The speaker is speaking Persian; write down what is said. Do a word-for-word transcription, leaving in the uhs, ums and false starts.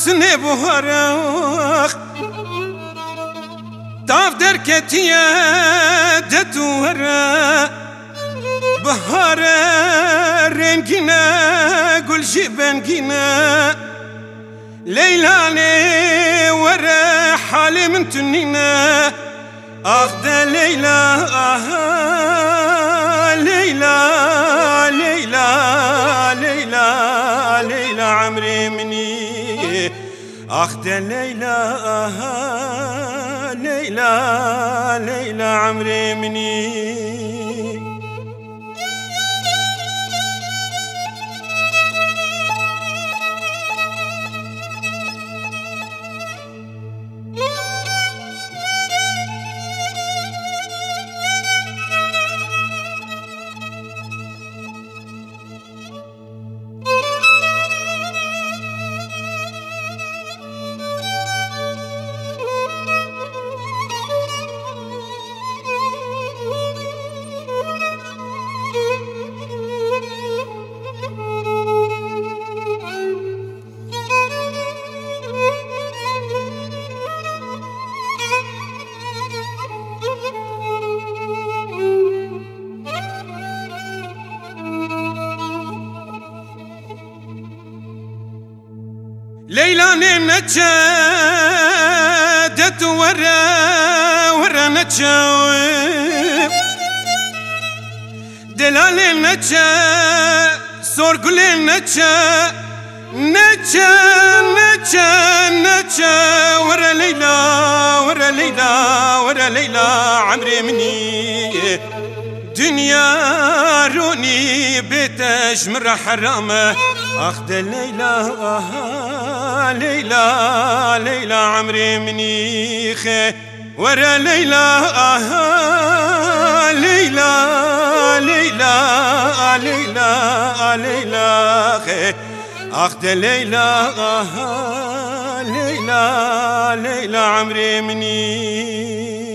سنه بهارخ داف درکتیه دتوره بهار رنگینه گل جبنگینه ليلى ورا حالي من تنينه اخذ ليلى آه ليلى ليلى ليلى ليلى عمري مني اخذ ليلى آه ليلى ليلى عمري مني ليلى نجدت ورا ورا نجاوب دلال نجا سورقل نجا نجا نجا نجا ورا ليلى ورا ليلى ورا ليلى عمري مني دنيا روني بيتش مرة حرامة أخذ ليلى آه ليلى ليلى عمري مني خي ورا ليلى آه ليلى ليلى ليلى ليلى خي أخذ ليلى آه ليلى ليلى عمري مني